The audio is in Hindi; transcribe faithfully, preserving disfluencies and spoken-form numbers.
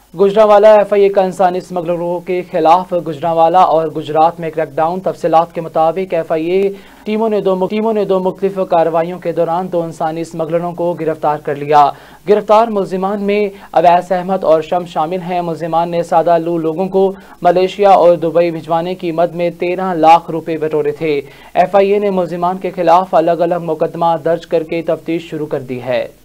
गुजरांवाला एफ आई ए का इंसानी स्मगलरों के खिलाफ गुजरांवाला और गुजरात में क्रैकडाउन। तफसीलात के मुताबिक एफ आई ए टीमों ने दो टीमों ने दो मुख्तलिफ कार्रवाइयों के दौरान दो इंसानी स्मगलरों को गिरफ्तार कर लिया। गिरफ्तार मुल्जिमान में अवैस अहमद और शम शामिल हैं। मुल्जिमान ने सादा लू लोगों को मलेशिया और दुबई भिजवाने की मद में तेरह लाख रुपए बटोरे थे। एफ आई ए ने मुल्जिमान के खिलाफ अलग अलग मुकदमा दर्ज करके तफ्तीश शुरू कर दी है।